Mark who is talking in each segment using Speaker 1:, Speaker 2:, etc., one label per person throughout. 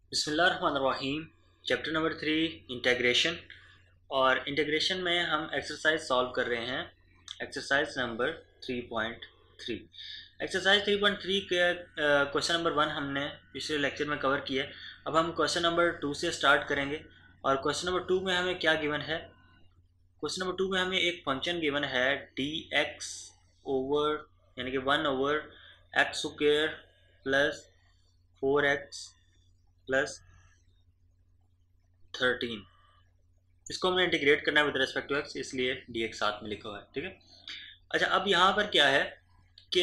Speaker 1: बिस्मिल्लाहिर्रहमानिर्रहीम। Chapter number 3 integration. और integration में हम एक्सरसाइज सॉल्व कर रहे हैं। Exercise number 3.3। एक्सरसाइज 3.3 के क्वेश्चन नंबर 1 हमने पिछले लेक्चर में कवर किया। अब हम क्वेश्चन नंबर 2 से स्टार्ट करेंगे। और क्वेश्चन नंबर 2 में हमें क्या गिवन है? क्वेश्चन नंबर 2 में हमें एक फंक्शन गिवन है डी एक्स ओवर यानी कि 1/x² प्लस 4x प्लस 13। इसको हमने इंटीग्रेट करना है विद रेस्पेक्ट टू एक्स, इसलिए डी एक्स साथ में लिखा हुआ है। ठीक है। अच्छा, अब यहाँ पर क्या है कि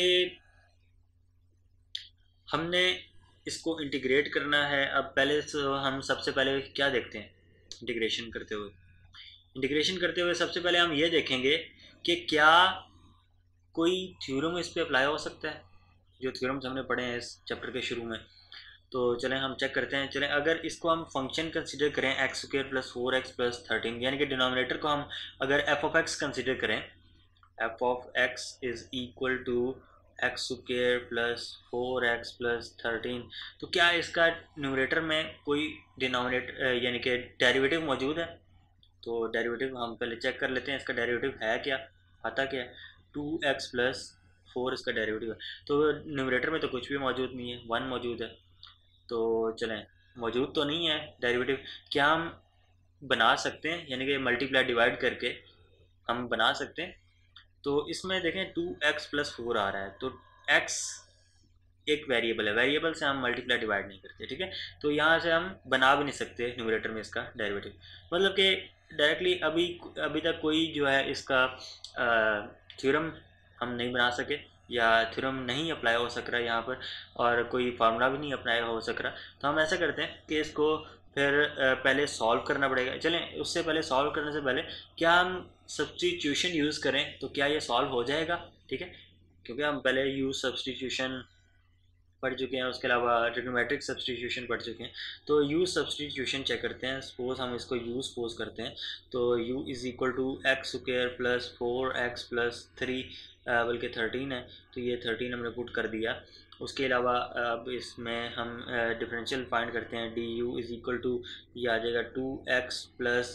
Speaker 1: हमने इसको इंटीग्रेट करना है। अब पहले हम सबसे पहले क्या देखते हैं इंटीग्रेशन करते हुए? इंटीग्रेशन करते हुए सबसे पहले हम ये देखेंगे कि क्या कोई थ्योरम इस पर अप्लाई हो सकता है, जो थ्योरम्स हमने पढ़े हैं इस चैप्टर के शुरू में। तो चलें हम चेक करते हैं। चलें, अगर इसको हम फंक्शन कंसीडर करें x² प्लस 4x प्लस 13, यानी कि डिनोमिनेटर को हम अगर f ऑफ x कंसीडर करें, f of x is equal to x² plus 4x plus 13, तो क्या इसका न्यूमरेटर में कोई डिनोमिनेटर यानी कि डेरिवेटिव मौजूद है? तो डेरिवेटिव हम पहले चेक कर लेते हैं। इसका डेरिवेटिव है क्या, आता क्या है? 2x प्लस 4 इसका डेरिवेटिव है। तो न्यूमरेटर में तो कुछ भी मौजूद नहीं है, 1 मौजूद है। तो चलें, मौजूद तो नहीं है डेरिवेटिव, क्या हम बना सकते हैं? यानी कि मल्टीप्लाई डिवाइड करके हम बना सकते हैं। तो इसमें देखें 2x प्लस 4 आ रहा है, तो x एक वेरिएबल है, वेरिएबल से हम मल्टीप्लाई डिवाइड नहीं करते। ठीक है, तो यहाँ से हम बना भी नहीं सकते न्यूमरेटर में इसका डेरिवेटिव। मतलब कि डायरेक्टली अभी तक कोई जो है इसका थ्योरम हम नहीं बना सके, या थ्योरम नहीं अप्लाई हो सक रहा है यहाँ पर, और कोई फार्मूला भी नहीं अप्लाई हो सक रहा। तो हम ऐसा करते हैं कि इसको फिर पहले सॉल्व करना पड़ेगा। चलें, उससे पहले सॉल्व करने से पहले क्या हम सब्स्टिट्यूशन यूज़ करें तो क्या ये सॉल्व हो जाएगा? ठीक है, क्योंकि हम पहले यूज़ सब्स्टिट्यूशन पढ़ चुके हैं, उसके अलावा ट्रिग्नोमेट्रिक सब्स्टिट्यूशन पढ़ चुके हैं। तो यूज़ सब्स्टिट्यूशन चेक करते हैं। सपोज हम इसको यूज़ सपोज करते हैं, तो u is equal to x² plus 4x plus 3 बल्कि 13 है, तो ये 13 हमने पुट कर दिया। उसके अलावा अब इसमें हम डिफरेंशियल फाइंड करते हैं। D u is equal to ये आ जाएगा 2x प्लस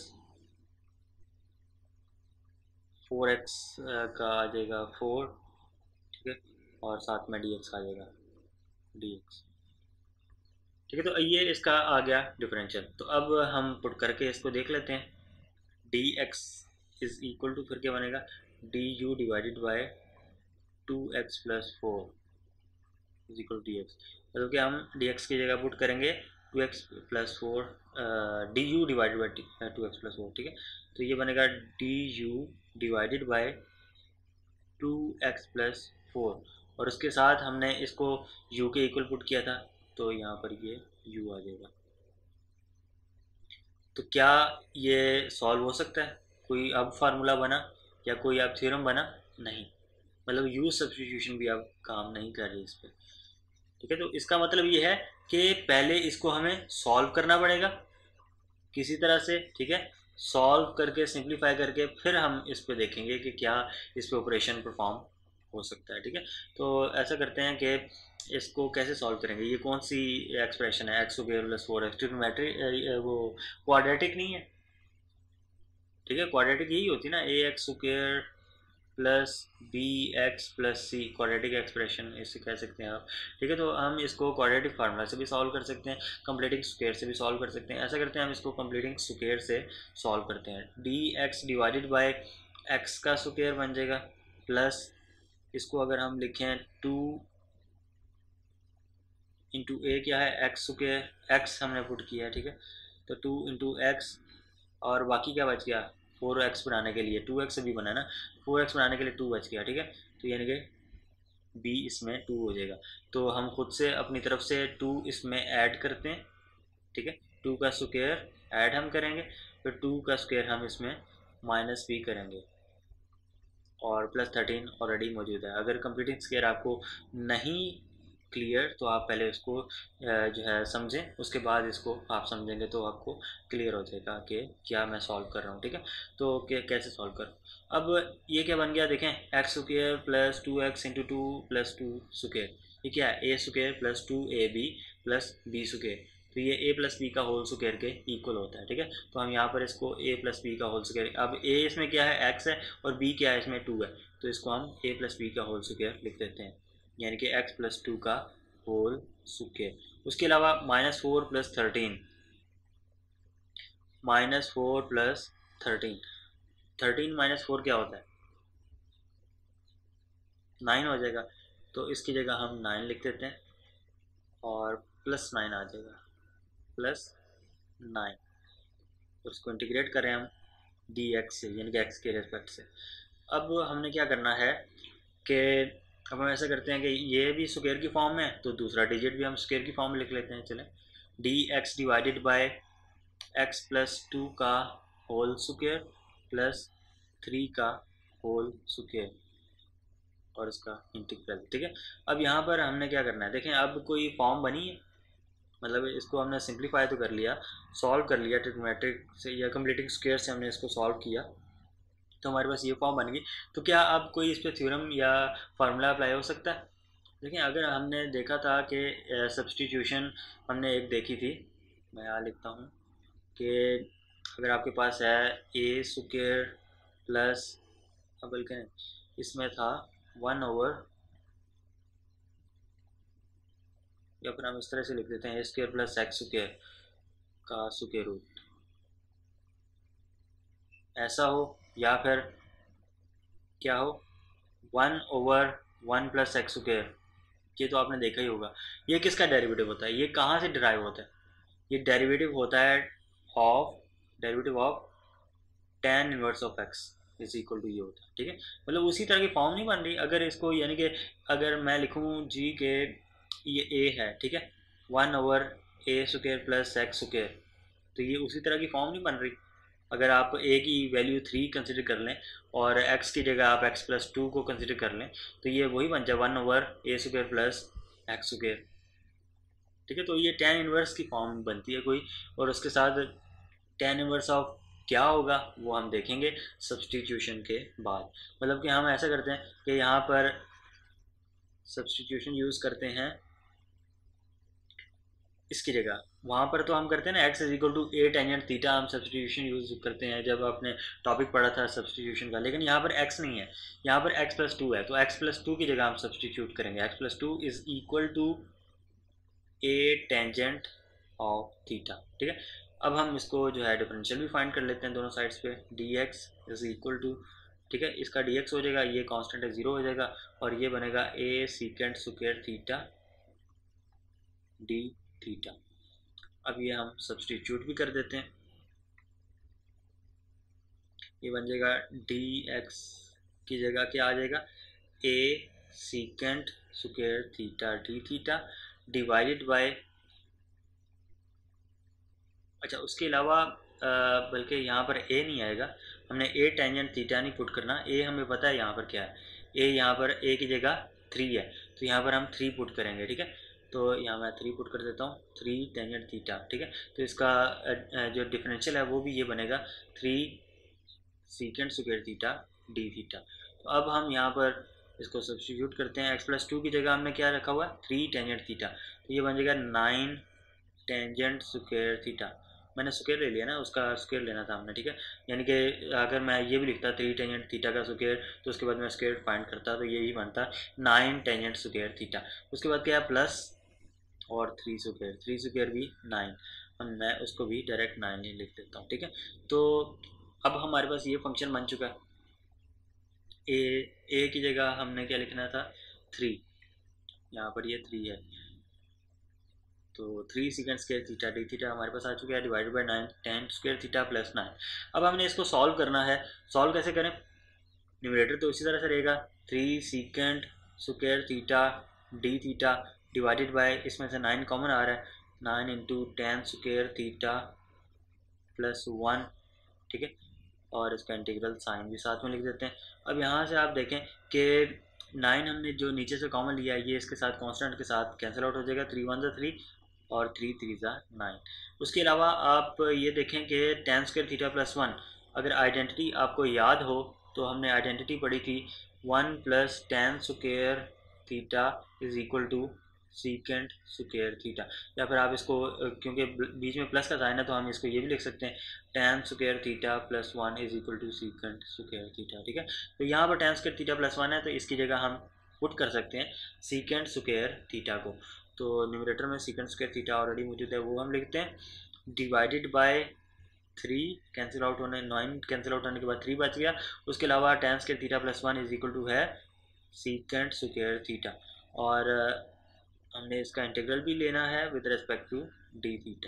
Speaker 1: 4x का आ जाएगा 4। ठीक है, और साथ में dx आ जाएगा dx। ठीक है, तो ये इसका आ गया डिफरेंशियल। तो अब हम पुट करके इसको देख लेते हैं। D x is equal to फिर क्या बनेगा? D u divided by 2x plus 4 is equal to d x. मतलब कि हम डी एक्स की जगह पुट करेंगे 2x plus 4 d u divided by 2x plus 4। ठीक है, तो ये बनेगा d u divided by 2x plus 4, और उसके साथ हमने इसको u के इक्वल पुट किया था, तो यहाँ पर ये u आ जाएगा। तो क्या ये सॉल्व हो सकता है? कोई अब फार्मूला बना या कोई अब थ्योरम बना? नहीं, मतलब यूज सब्स्टिट्यूशन भी अब काम नहीं कर रही इस पर। ठीक है, तो इसका मतलब ये है कि पहले इसको हमें सॉल्व करना पड़ेगा किसी तरह से। ठीक है, सॉल्व करके सिंप्लीफाई करके फिर हम इस पे देखेंगे कि क्या इस पे ऑपरेशन परफॉर्म हो सकता है। ठीक है, तो ऐसा करते हैं कि इसको कैसे सॉल्व करेंगे। ये कौन सी एक्सप्रेशन है? x² प्लस 4x ट्रिग्नोमेट्रिक, वो क्वाड्रेटिक नहीं है। ठीक है, क्वाड्रेटिक यही होती है ना, ax² plus b x plus c, quadratic expression इसे कह सकते हैं आप। ठीक है, तो हम इसको क्वाड्रेटिक फार्मूला से भी सॉल्व कर सकते हैं, कंप्लीटिंग स्क्वायर से भी सॉल्व कर सकते हैं। ऐसा करते हैं, हम इसको कंप्लीटिंग स्क्वायर से सॉल्व करते हैं। D x divided by x का स्क्वायर बन जाएगा, प्लस इसको अगर हम लिखें 2 इंटू ए क्या है? एक्स स्क्वायर, एक्स हमने पुट किया है। ठीक है, तो 2 इंटू एक्स, और बाकी क्या बच गया? 4x बनाने के लिए 2x भी बना ना, 4x बनाने के लिए 2 बच गया। ठीक है, तो यानी कि b इसमें 2 हो जाएगा। तो हम खुद से अपनी तरफ से 2 इसमें ऐड करते हैं। ठीक है, 2 का स्क्वायर ऐड हम करेंगे, फिर 2 का स्क्वायर हम इसमें माइनस भी करेंगे, और प्लस 13 ऑलरेडी मौजूद है। अगर कंप्लीटिंग स्क्वायर आपको नहीं क्लियर तो आप पहले इसको जो है समझें, उसके बाद इसको आप समझेंगे तो आपको क्लियर हो जाएगा कि क्या मैं सॉल्व कर रहा हूँ। ठीक है, तो कैसे सॉल्व करूँ? अब ये क्या बन गया देखें, x² plus 2x into 2 plus 2 square, ये क्या है? a² plus 2ab plus b square. तो ये a प्लस बी का होल स्क्वायर के इक्वल होता है, ठीक है। तो हम यहाँ पर इसको a प्लस बी का होल स्क्वायर, अब a इसमें क्या है x है और b क्या है इसमें 2 है, तो इसको हम a प्लस बी का होल स्क्वायर लिख देते हैं, यानी कि x प्लस 2 का होल स्क्वायर। उसके अलावा -4 प्लस 13, -4 प्लस 13, 13 -4 क्या होता है 9 हो जाएगा, तो इसकी जगह हम 9 लिख देते हैं और +9 आ जाएगा, +9। तो उसको इंटीग्रेट करें हम dx से, यानी कि x के रेस्पेक्ट से। अब हमने क्या करना है कि अब हम ऐसा करते हैं कि ये भी स्क्वायर की फॉर्म में, तो दूसरा डिजिट भी हम स्क्वायर की फॉर्म में लिख लेते हैं। चलें, dx divided by x plus 2 का होल स्क्वायर प्लस 3 का होल स्क्वायर और इसका इंटीग्रल, ठीक है। अब यहाँ पर हमने क्या करना है, देखें अब कोई फॉर्म बनी है, मतलब इसको हमने सिंप्लीफाई तो कर लिया, सॉल्व कर लिया ट्रिग्नोमेट्रिक से या कंप्लीटिंग स्क्वायर से हमने इसको सॉल्व किया, तो हमारे पास ये फॉर्म बन गई। तो क्या अब कोई इस पर थ्योरम या फार्मूला अप्लाई हो सकता है? देखिए, अगर हमने देखा था कि सब्सटीट्यूशन हमने एक देखी थी, मैं यहाँ लिखता हूँ कि अगर आपके पास है ए स्क्वायर प्लस, बल्कि इसमें था 1/, या फिर हम इस तरह से लिख देते हैं a square plus x square का स्क्वायर रूट, ऐसा हो, या फिर क्या हो 1/1 प्लस एक्स स्क्वायर। ये तो आपने देखा ही होगा। ये किसका डेरिवेटिव होता है, ये कहाँ से डिराइव होता है? ये derivative of tan inverse of x is equal to ये होता है, ठीक है। मतलब उसी तरह की फॉर्म नहीं बन रही। अगर इसको यानी कि अगर मैं लिखूँ जी के ये a है, ठीक है, 1/a² प्लस x², तो ये उसी तरह की फॉर्म नहीं बन रही। अगर आप a की वैल्यू 3 कंसिडर कर लें और x की जगह आप x प्लस 2 को कंसिडर कर लें, तो ये वही बन जाए 1/a² प्लस x², ठीक है। तो ये tan इनवर्स की फॉर्म बनती है कोई, और उसके साथ tan इनवर्स ऑफ क्या होगा वो हम देखेंगे सब्सटीट्यूशन के बाद। मतलब कि हम ऐसा करते हैं कि यहाँ पर सब्सटीट्यूशन यूज़ करते हैं इसकी जगह, वहाँ पर तो हम करते हैं ना x is equal to a tangent theta, हम सब्सटीट्यूशन यूज़ करते हैं जब आपने टॉपिक पढ़ा था सब्सटीट्यूशन का। लेकिन यहाँ पर x नहीं है, यहाँ पर x प्लस 2 है, तो x प्लस 2 की जगह हम सब्सटीट्यूट करेंगे, x plus 2 is equal to a tangent of theta, ठीक है। अब हम इसको जो है डिफरेंशियल भी फाइंड कर लेते हैं दोनों साइड्स पे, dx इज इक्वल टू, ठीक है, इसका dx हो जाएगा, ये कांस्टेंट है 0 हो जाएगा, और ये बनेगा a secant square theta d theta. अब ये हम सब्सटीट्यूट भी कर देते हैं, ये बन जाएगा dx की जगह क्या आ जाएगा, a secant square theta d theta divided by, अच्छा उसके अलावा बल्कि यहाँ पर a नहीं आएगा, हमने a टेंजेंट थीटा नहीं पुट करना, a हमें पता है यहाँ पर क्या है, a यहाँ पर a की जगह 3 है, तो यहाँ पर हम 3 पुट करेंगे, ठीक है। तो यहाँ मैं 3 पुट कर देता हूँ, 3 टेंजेंट थीटा, ठीक है। तो इसका जो डिफरेंशियल है वो भी ये बनेगा 3 secant square theta d theta. तो अब हम यहाँ पर इसको सब्स्टिट्यूट करते हैं, x प्लस 2 की जगह हमने क्या रखा हुआ है 3 टेंजेंट थीटा, तो ये बन जाएगा 9 टेंजेंट स्क्वायर थीटा, मैंने स्क्वायर ले लिया ना, उसका स्क्वायर लेना था हमने, ठीक है। यानी कि अगर मैं ये भी लिखता 3 टेंजेंट थीटा का स्क्वायर, तो उसके बाद मैं स्क्वायर फाइंड करता, तो यही बनता 9 टेंजेंट स्क्वायर थीटा। उसके बाद क्या है प्लस और 3 स्क्वायर भी 9, और मैं उसको भी डायरेक्ट 9 ही लिख देता हूँ, ठीक है। तो अब हमारे पास ये फंक्शन बन चुका है, ए की जगह हमने क्या लिखना था 3, यहाँ पर ये 3 है, तो 3 secant square theta d theta हमारे पास आ चुका है, divided by 9 tan square theta plus 9। अब हमने इसको सॉल्व करना है, सॉल्व कैसे करें, न्यूमरेटर तो इसी तरह से रहेगा 3 secant square theta d theta divided by, इसमें से 9 कॉमन आ रहा है, 9 into tan square theta plus 1, ठीक है, और इसका इंटीग्रल साइन भी साथ में लिख देते हैं। अब यहाँ से आप देखें कि 9 हमने जो नीचे से कॉमन लिया है, ये इसके साथ कांस्टेंट के साथ कैंसिल आउट हो जाएगा, 3 1 ज़ा 3 और 3 3 ज़ा 9। उसके अलावा आप ये देखें कि टेन स्क्वायर थीटा प्लस 1, अगर आइडेंटिटी आपको याद हो तो हमने आइडेंटिटी पढ़ी थी 1 plus tan square theta is equal to secant square theta, या फिर आप इसको क्योंकि बीच में प्लस का साइन है तो हम इसको ये भी लिख सकते हैं tan square theta plus 1 is equal to secant square theta. ठीक है, तो यहाँ पर tan स्क्वायर थीटा प्लस 1 है तो इसकी जगह हम पुट कर सकते हैं सीकेंट स्क्वायर थीटा को। तो न्यूमरेटर में सीकेंट स्क्वायर थीटा ऑलरेडी मौजूद है, वो हम लिखते हैं डिवाइडेड बाय 3, कैंसिल आउट होने 9 कैंसिल आउट होने के बाद 3 बच गया। उसके अलावा tan square theta plus 1 is equal to है सीकेंट स्क्वायर थीटा, और हमने इसका इंटीग्रल भी लेना है with respect to d theta.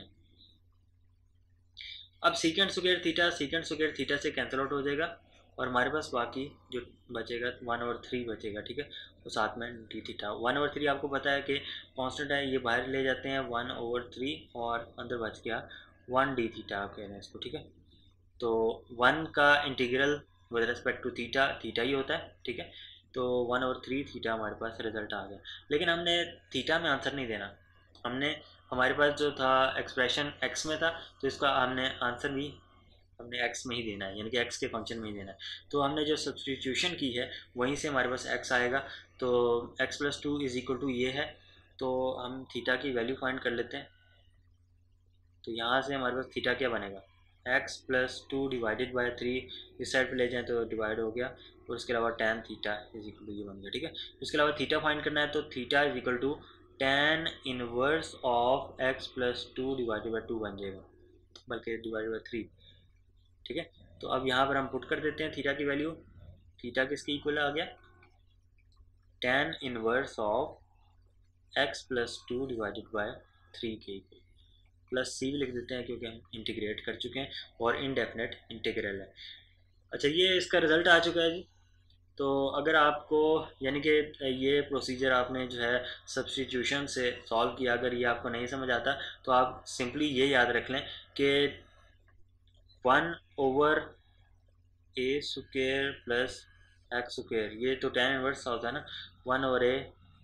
Speaker 1: अब सीकेंट स्क्वायर थीटा से कैंसिल आउट हो जाएगा और हमारे पास बाकी जो बचेगा 1/3 बचेगा। ठीक है, तो साथ में डी थीटा 1/3 आपको पता है कि कांस्टेंट है, ये बाहर ले जाते हैं 1/3 और अंदर बच गया 1 डी थीटा आप कह रहे हैं इसको। ठीक है, तो 1 का integral with respect to theta theta ही होता है। ठीक है, तो 1/3 थीटा हमारे पास रिजल्ट आ गया, लेकिन हमने थीटा में आंसर नहीं देना, हमने हमारे पास जो था एक्सप्रेशन एक्स में था तो इसका हमने आंसर भी हमने एक्स में ही देना है, यानी कि एक्स के फंक्शन में ही देना है। तो हमने जो सब्सटीट्यूशन की है वहीं से हमारे पास एक्स आएगा, तो x plus 2 is equal to ये है, तो हम थीटा की वैल्यू फाइंड कर लेते हैं। तो यहाँ से हमारे पास थीटा क्या बनेगा, एक्स प्लस 2 डिवाइडेड बाई 3, इस साइड पे ले जाएं तो डिवाइड हो गया, और उसके अलावा tan theta is equal to ये बन गया। ठीक है, उसके अलावा थीटा फाइंड करना है तो theta is equal to tan inverse of x plus 2 divided by 2 बन जाएगा, बल्कि डिवाइडेड बाई 3। ठीक है, तो अब यहाँ पर हम पुट कर देते हैं थीटा की वैल्यू, थीटा किसके इक्वल आ गया, tan inverse of x plus 2 divided by 3 के इक्वल, प्लस सी भी लिख देते हैं क्योंकि हम इंटीग्रेट कर चुके हैं और इनडेफिनेट इंटीग्रल है। अच्छा, ये इसका रिजल्ट आ चुका है जी। तो अगर आपको यानी कि ये प्रोसीजर आपने जो है सब्स्टिट्यूशन से सॉल्व किया, अगर ये आपको नहीं समझ आता तो आप सिंपली ये याद रख लें कि 1/a² प्लस x², ये तो tan इनवर्स होता है ना, 1/a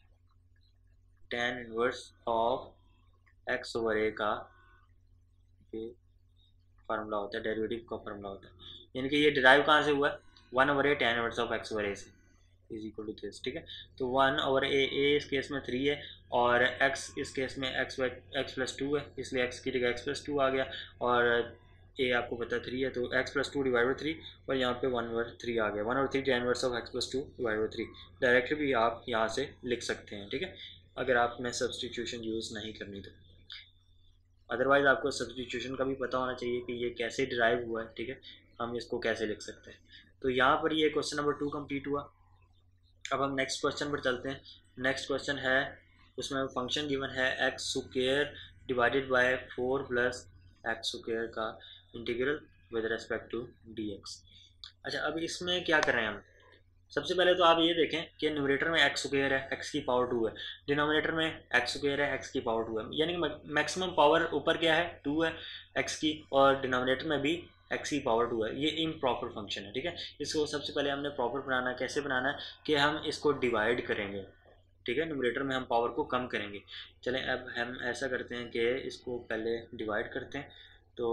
Speaker 1: tan inverse of x/a का ये फार्मूला होता है, डेरिवेटिव का फार्मूला होता है, यानी कि ये डिराइव कहाँ से हुआ है, 1/a tan inverse of x/a से इज इक्वल टू दिस। ठीक है, तो 1/a इस केस में 3 है और x इस केस में x प्लस 2 है, इसलिए x की जगह x प्लस 2 आ गया, और a आपको पता 3 है तो x प्लस 2 डिवाइड बाई 3, और यहाँ पे 1/3 आ गया, 1/3 tan inverse of x plus 2 divide by 3 directly भी आप यहाँ से लिख सकते हैं। ठीक है, अगर आपने सब्स्टिट्यूशन यूज़ नहीं करनी तो, अदरवाइज़ आपको सब्स्टिट्यूशन का भी पता होना चाहिए कि ये कैसे डिराइव हुआ है। ठीक है, हम इसको कैसे लिख सकते हैं। तो यहाँ पर ये क्वेश्चन नंबर 2 कंप्लीट हुआ। अब हम नेक्स्ट क्वेश्चन पर चलते हैं। नेक्स्ट क्वेश्चन है, उसमें फंक्शन गिवन है x² divided by 4 plus x² का integral with respect to dx। अच्छा, अब इसमें क्या कर रहे हैं हम, सबसे पहले तो आप ये देखें कि न्यूमरेटर में x² है, x की पावर 2 है, डिनोमिनेटर में x² है, x की पावर 2 है, यानी कि मैक्सिमम पावर ऊपर क्या है 2 है x की, और डिनोमिनेटर में भी x की पावर 2 है। ये इम्प्रॉपर फंक्शन है। ठीक है, इसको सबसे पहले हमने प्रॉपर बनाना है, कैसे बनाना है कि हम इसको डिवाइड करेंगे। ठीक है, न्यूमरेटर में हम पावर को कम करेंगे। चलें, अब हम ऐसा करते हैं कि इसको पहले डिवाइड करते हैं, तो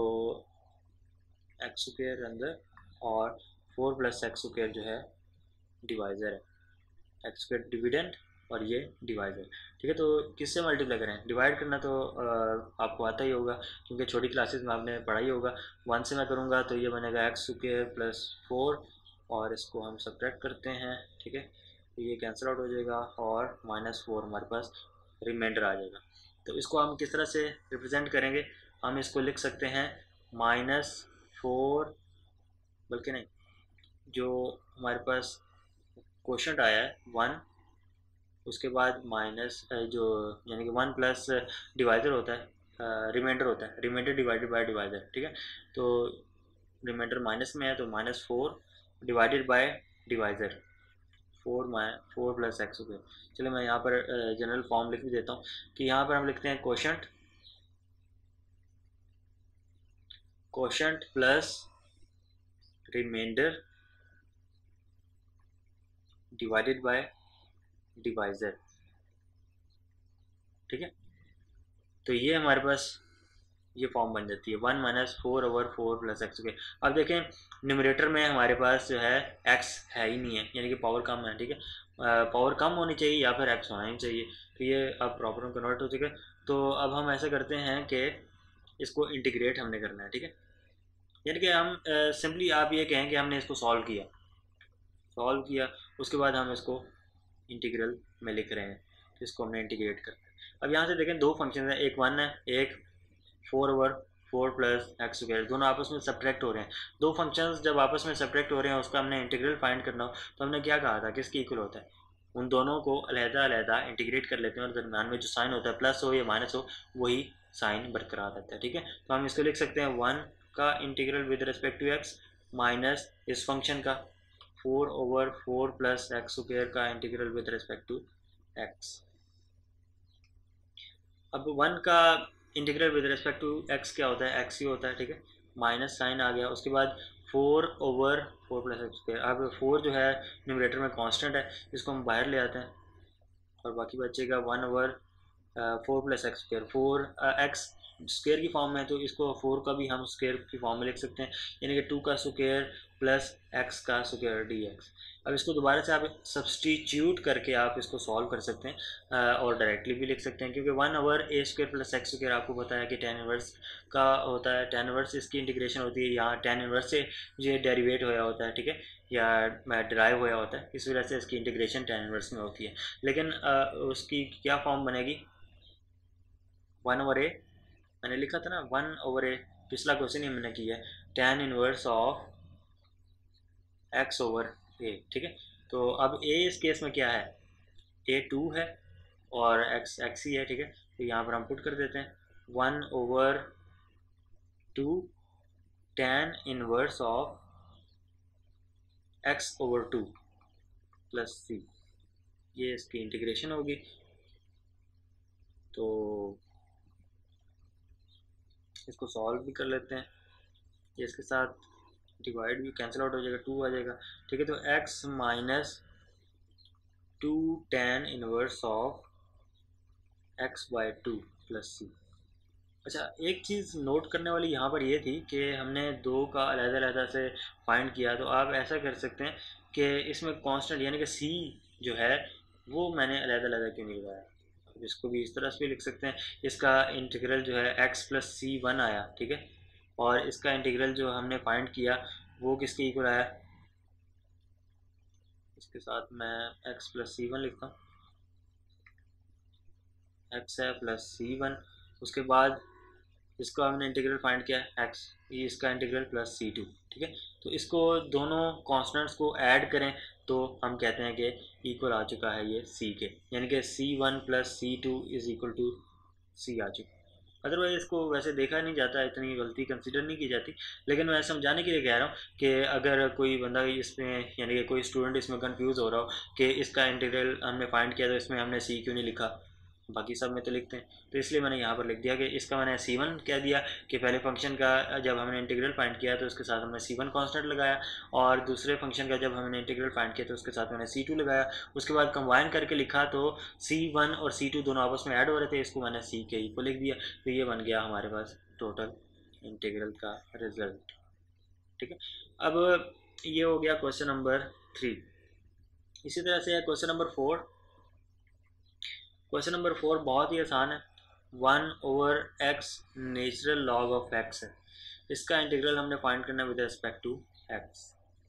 Speaker 1: x² अंदर और 4 प्लस x² जो है डिवाइज़र है, x² डिविडेंड और ये डिवाइज़र। ठीक है, तो किससे मल्टीप्लाई करें, डिवाइड करना तो आपको आता ही होगा क्योंकि छोटी क्लासेस में आपने पढ़ा ही होगा। 1 से मैं करूँगा तो ये बनेगा x² प्लस 4, और इसको हम सब्ट्रैक्ट करते हैं। ठीक है, तो ये कैंसिल आउट हो जाएगा और -4 हमारे पास रिमाइंडर आ जाएगा। तो इसको हम किस तरह से रिप्रेजेंट करेंगे, हम इसको लिख सकते हैं -4, बल्कि नहीं, जो हमारे पास क्वोशंट आया है 1, उसके बाद माइनस जो यानी कि 1 प्लस डिवाइज़र होता है, रिमाइंडर होता है, रिमाइंडर डिवाइडेड बाय डिवाइज़र। ठीक है, तो रिमाइंडर माइनस में है तो -4 divided by divisor 4 plus x²। चलो मैं यहाँ पर जनरल फॉर्म लिख भी देता हूँ कि यहाँ पर हम लिखते हैं quotient plus remainder divided by divisor. ठीक है, तो ये हमारे पास ये फॉर्म बन जाती है 1 - 4/4 प्लस x²। अब देखें न्यूमरेटर में हमारे पास जो है x है ही नहीं है, यानी कि पावर कम है। ठीक है, पावर कम होनी चाहिए या फिर एक्स होना ही चाहिए। तो ये अब प्रॉपर में कन्वर्ट हो चुका है। तो अब हम ऐसा करते हैं कि इसको इंटीग्रेट हमने करना है, ठीक है। यानी कि हम सिंपली आप ये कहें कि हमने इसको सॉल्व किया, उसके बाद हम इसको इंटीग्रल में लिख रहे हैं, तो इसको हमने इंटीग्रेट करना है। अब यहाँ से देखें दो फंक्शन है, एक वन है, एक 4/4 प्लस एक्स स्क्वायर, दोनों आपस में सब्ट्रैक्ट हो रहे हैं। दो फंक्शंस जब आपस में सब्ट्रैक्ट हो रहे हैं उसका हमने इंटीग्रल फाइंड करना हो, तो हमने क्या कहा था, किसकी इक्वल होता है, उन दोनों को अलहदा इंटीग्रेट कर लेते हैं और दरम्यान में जो साइन होता है, प्लस हो या माइनस हो, वही साइन बरकरार रहता है, ठीक है। तो हम इसको लिख सकते हैं 1 का integral with respect to x minus इस फंक्शन का 4/4 प्लस एक्स स्क्वायर का integral with respect to x. अब 1 का integral with respect to x क्या होता है, एक्स ही होता है, ठीक है। माइनस साइन आ गया, उसके बाद 4/4 प्लस एक्स स्क्वायर। अब 4 जो है न्यूमरेटर में कांस्टेंट है, इसको हम बाहर ले आते हैं और बाकी बचेगा 1/4 plus x square. 4 x square की फॉर्म में है तो इसको 4 का भी हम स्क्वायर की फॉर्म में लिख सकते हैं, यानी कि 2 का स्क्वायर प्लस एक्स का स्क्वायर डी एक्स। अब इसको दोबारा से आप सब्सटीट्यूट करके आप इसको सॉल्व कर सकते हैं और डायरेक्टली भी लिख सकते हैं, क्योंकि 1/a² प्लस एक्स स्क्वायर आपको पता है कि tan इनवर्स का होता है, tan इनवर्स इसकी इंटीग्रेशन होती है, यहाँ tan इनवर्स से ये डेरिवेट होया होता है, ठीक है, या डिराइव होया होता है, इस वजह से इसकी इंटीग्रेशन tan इनवर्स में होती है। लेकिन उसकी क्या फॉर्म बनेगी, 1/a, मैंने लिखा था ना 1/a, पिछला क्वेश्चन ही मैंने किया है, tan इनवर्स ऑफ x/a, ठीक है। तो अब a इस केस में क्या है, a 2 है और x ही है, ठीक है। तो यहाँ पर हम पुट कर देते हैं 1/2 tan inverse of x/2 plus c, ये इसकी इंटीग्रेशन होगी। तो इसको सॉल्व भी कर लेते हैं, ये इसके साथ डिवाइड भी कैंसिल आउट हो जाएगा, 2 आ जाएगा, ठीक है। तो x minus 2 tan inverse of x/2 plus c। अच्छा, एक चीज़ नोट करने वाली यहाँ पर ये थी कि हमने दो का अलग-अलग से फाइंड किया, तो आप ऐसा कर सकते हैं कि इसमें कांस्टेंट यानी कि c जो है वो मैंने अलग-अलग क्यों नहीं लगाया, अब इसको भी इस तरह से भी लिख सकते हैं। इसका इंटीग्रल जो है x+c1 आया, ठीक है, और इसका इंटीग्रल जो हमने फाइंड किया वो किसके इक्वल आया, इसके साथ मैं x+c1 लिखता हूँ, x है प्लस c1, उसके बाद इसको हमने इंटीग्रल फाइंड किया है x, ये इसका इंटीग्रल प्लस c2, ठीक है। तो इसको दोनों कॉन्स्टेंट्स को ऐड करें तो हम कहते हैं कि इक्वल आ चुका है ये c के, यानी कि c1 plus c2 is equal to c आ चुका। अदरवाइज इसको वैसे देखा नहीं जाता, इतनी गलती कंसिडर नहीं की जाती, लेकिन मैं समझाने के लिए कह रहा हूँ कि अगर कोई बंदा इसमें यानी कि कोई स्टूडेंट इसमें कंफ्यूज हो रहा हो कि इसका इंटीग्रल हमने फाइंड किया तो इसमें हमने c क्यों नहीं लिखा, बाकी सब में तो लिखते हैं, तो इसलिए मैंने यहाँ पर लिख दिया कि इसका मैंने c1 कह दिया कि पहले फंक्शन का जब हमने इंटीग्रल फाइंड किया तो उसके साथ हमने c1 कांस्टेंट लगाया, और दूसरे फंक्शन का जब हमने इंटीग्रल फाइंड किया तो उसके साथ मैंने c2 लगाया, उसके बाद कंबाइन करके लिखा तो c1 और c2 दोनों आपस में ऐड हो रहे थे, इसको मैंने c के इक्वल लिख दिया, तो ये बन गया हमारे पास टोटल इंटीग्रल का रिजल्ट, ठीक है। अब ये हो गया क्वेश्चन नंबर 3। इसी तरह से क्वेश्चन नंबर 4। क्वेश्चन नंबर 4 बहुत ही आसान है, 1/x natural log of x है, इसका इंटीग्रल हमने फाइंड करना है विद रिस्पेक्ट टू x।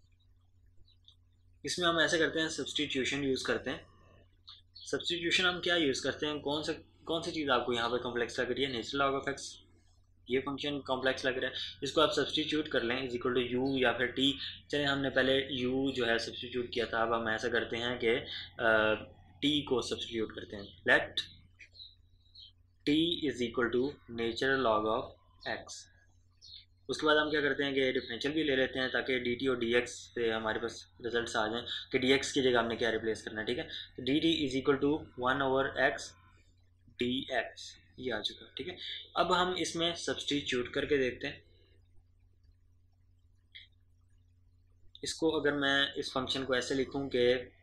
Speaker 1: इसमें हम ऐसे करते हैं, सब्सटीट्यूशन यूज़ करते हैं। सब्सटीट्यूशन हम क्या यूज़ करते हैं, कौन सी चीज़ आपको यहाँ पर कॉम्प्लेक्स लग रही है, नेचुरल लॉग ऑफ x, ये फंक्शन कॉम्प्लेक्स लग रहा है, इसको आप सब्सटीट्यूट कर लें इज इक्वल टू यू या फिर टी। चलिए हमने पहले u जो है सब्सटीट्यूट किया था, अब हम ऐसा करते हैं कि t को सब्सटीट्यूट करते हैं, let t is equal to natural log of x। उसके बाद हम क्या करते हैं कि डिफरेंशियल भी ले लेते हैं ताकि dt और dx से हमारे पास रिजल्ट्स आ जाएं कि dx की जगह हमने क्या रिप्लेस करना है, ठीक है। तो dt is equal to 1/x dx, ये आ चुका, ठीक है। अब हम इसमें सब्सटीट्यूट करके देखते हैं, इसको अगर मैं इस फंक्शन को ऐसे लिखूं कि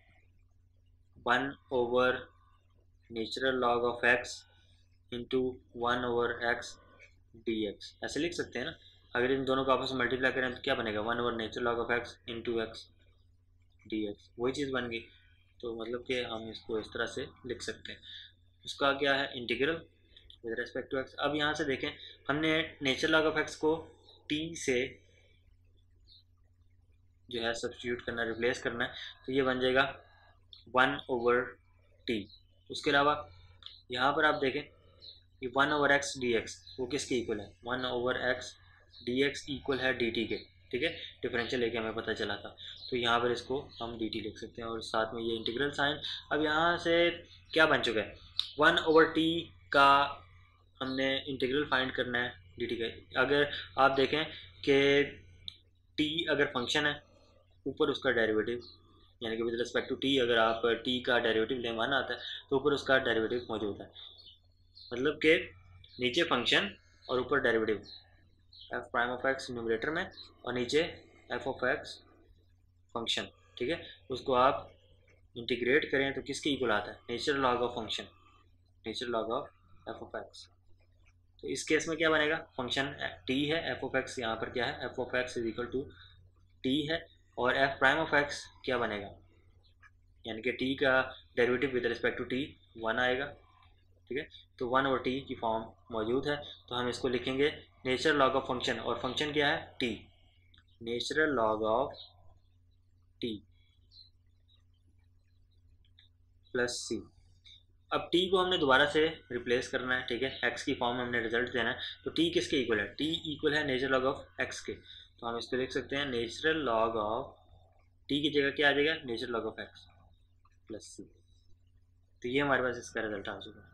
Speaker 1: natural log of x into 1/x dx, ऐसे लिख सकते हैं ना। अगर इन दोनों को आपस में मल्टीप्लाई करें तो क्या बनेगा, natural log of x into x dx, वही चीज़ बन गई। तो मतलब कि हम इसको इस तरह से लिख सकते हैं। उसका क्या है, integral with respect to x. अब यहाँ से देखें, हमने नेचुरल लॉग ऑफ एक्स को टी से जो है सब्स्टिट्यूट करना, रिप्लेस करना है, तो ये बन जाएगा 1/t। उसके अलावा यहाँ पर आप देखें कि 1/x dx वो किसके इक्वल है, 1/x dx इक्वल है dt के, ठीक है, डिफरेंशियल लेके हमें पता चला था। तो यहाँ पर इसको हम dt लिख सकते हैं और साथ में ये इंटीग्रल साइन। अब यहाँ से क्या बन चुका है, 1/t का हमने इंटीग्रल फाइंड करना है dt का। अगर आप देखें कि t अगर फंक्शन है, ऊपर उसका डेरिवेटिव, यानी कि विद रिस्पेक्ट टू टी अगर आप टी का डेरिवेटिव लें 1 आता है, तो ऊपर उसका डेरिवेटिव मौजूद है। मतलब कि नीचे फंक्शन और ऊपर derivative, f prime of x numerator में और नीचे एफ ऑफ एक्स फंक्शन, ठीक है। उसको आप इंटीग्रेट करें तो किसके इक्वल आता है, natural log of function, natural log of f of x. तो इस केस में क्या बनेगा, फंक्शन टी है, एफ ऑफ एक्स यहाँ पर क्या है, f of x is equal to t है, और एफ प्राइम ऑफ एक्स क्या बनेगा, यानी कि टी का derivative with respect to t 1 आएगा, ठीक है। तो 1/t की फॉर्म मौजूद है, तो हम इसको लिखेंगे नेचुरल लॉग ऑफ फंक्शन, और फंक्शन क्या है t, natural log of t plus c। अब t को हमने दोबारा से रिप्लेस करना है, ठीक है, x की फॉर्म में हमने रिजल्ट देना है, तो t किसके इक्वल है, t इक्वल है नेचुरल लॉग ऑफ x के। तो हम इसको लिख सकते हैं नेचुरल लॉग ऑफ t की जगह क्या आ जाएगा, natural log of x plus c। तो ये हमारे पास इसका रिजल्ट आ चुका है।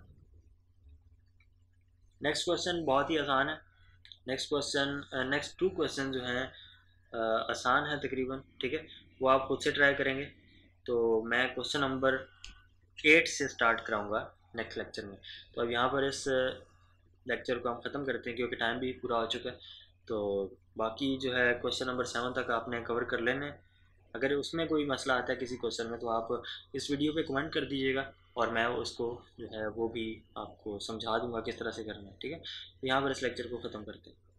Speaker 1: नेक्स्ट क्वेश्चन बहुत ही आसान है। नेक्स्ट 2 क्वेश्चन जो हैं आसान है तकरीबन, ठीक है, वो आप खुद से ट्राई करेंगे। तो मैं क्वेश्चन नंबर 8 से स्टार्ट कराऊंगा नेक्स्ट लेक्चर में। तो अब यहाँ पर इस लेक्चर को हम ख़त्म करते हैं क्योंकि टाइम भी पूरा हो चुका है। तो बाकी जो है क्वेश्चन नंबर 7 तक आपने कवर कर लेने हैं। अगर उसमें कोई मसला आता है किसी क्वेश्चन में, तो आप इस वीडियो पे कमेंट कर दीजिएगा और मैं उसको जो है वो भी आपको समझा दूंगा किस तरह से करना है, ठीक है। तो यहाँ पर इस लेक्चर को ख़त्म करते हैं।